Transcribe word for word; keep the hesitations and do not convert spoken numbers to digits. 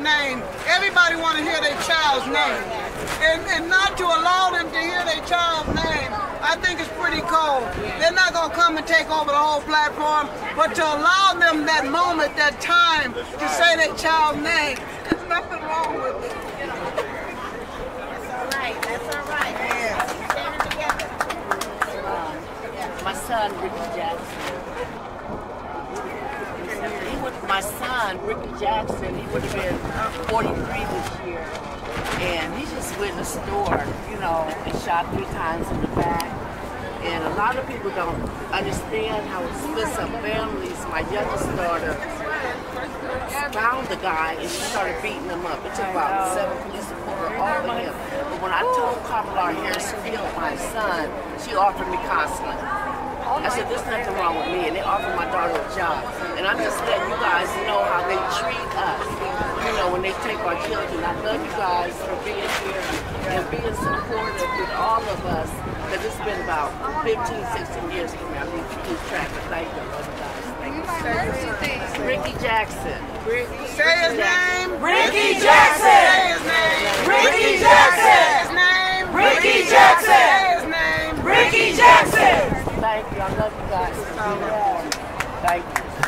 name. Everybody want to hear their child's name. And, and not to allow them to hear their child's name, I think it's pretty cold. They're not going to come and take over the whole platform, but to allow them that moment, that time to say their child's name, there's nothing wrong with it. That's all right. That's all right. Yeah. Standing together. My son, Ricky Jackson. He would, my son, Ricky Jackson, he would have been forty-three this year. And he just went in the store, you know, and shot three times in the back. And a lot of people don't understand how it splits up families. My youngest daughter found the guy and she started beating him up. It took about seven police to pull her off of him. But when I told Kamala Harris who killed my son, she offered me counseling. I said, there's nothing wrong with me, and they offered my daughter a job. And I'm just letting you guys know how they treat us, you know, when they take our children. I love you guys for being here and being supportive with all of us, because it's been about fifteen, sixteen years for me. I need to keep track, but thank you, love you guys. Thank you. Ricky Jackson. Ricky Say his name. Ricky Jackson. Say his name. Ricky Jackson. Say his name. Ricky Jackson. Say his name. Ricky Jackson. Thank you. I love you guys. Thank you.